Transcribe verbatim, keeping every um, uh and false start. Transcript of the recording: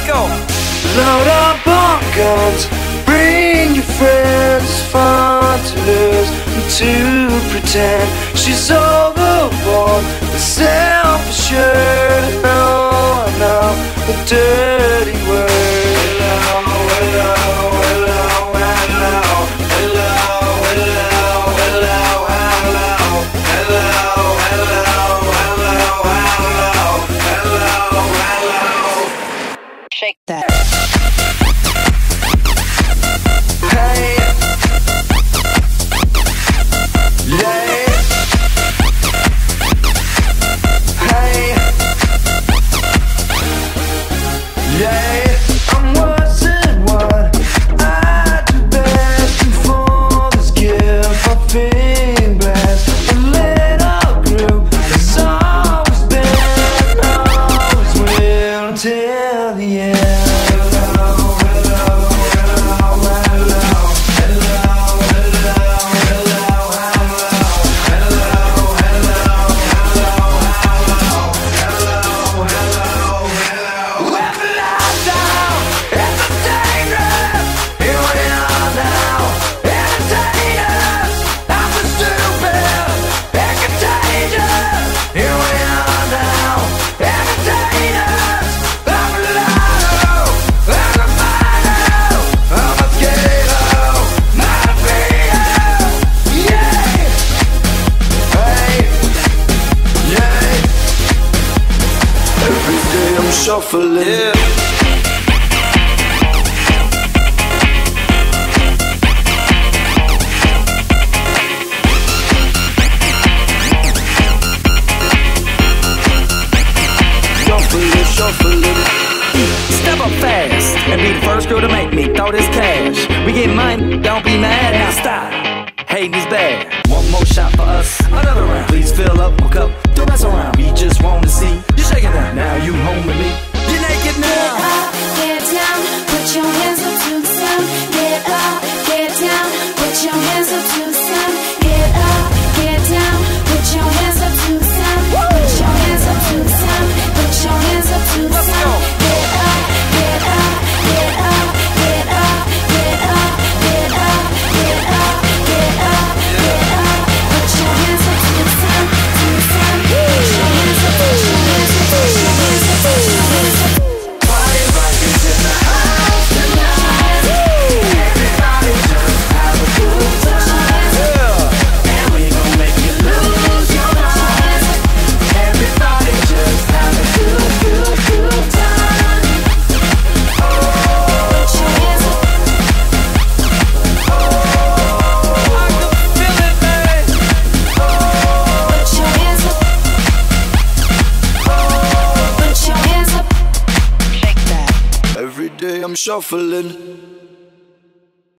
go. Load up on guns, bring your friends. It's fun to lose and to pretend she's overboard and self-assured. No, I know a dirty word. Hello, hello, hello, hello, hello, hello, hello, hello, hello, hello, hello, hello. Shake that. Hey, yeah, hey, yeah. I'm worse than what I do best, and for this gift I'm feeling blessed. A little group has always been, always will until the end. Shuffling. Yeah. Shuffling, shuffling. Step up fast and be the first girl to make me throw this cash. We get money, don't be mad, now stop. Hating is bad. One more shot for us, another round. Please fill up my cup, don't mess around. We just wanna see you shaking down. Now you home with me, you're naked now. Get up, get down, put your hands up to the sound. Get up, get down, put your hands up to the sound. Get up, get down, put your hands up to the sound. Put your hands up to the sound. Put your hands up to the sound. Get up, get up, get up, get up, get up, get up, get up, get up, get up. Put your hands up to the sound, to the sound. Put your hands up, put your hands up, put your hands up, put your hands up. Party rock is in the house tonight. Everybody just have a good time. Yeah. And we gon' make you lose your mind. Everybody just have a good, good, good time. Oh, Put your hands up. oh, I can feel it, man. Put your hands up. Put your hands up. Shake that. Every day I'm shuffling.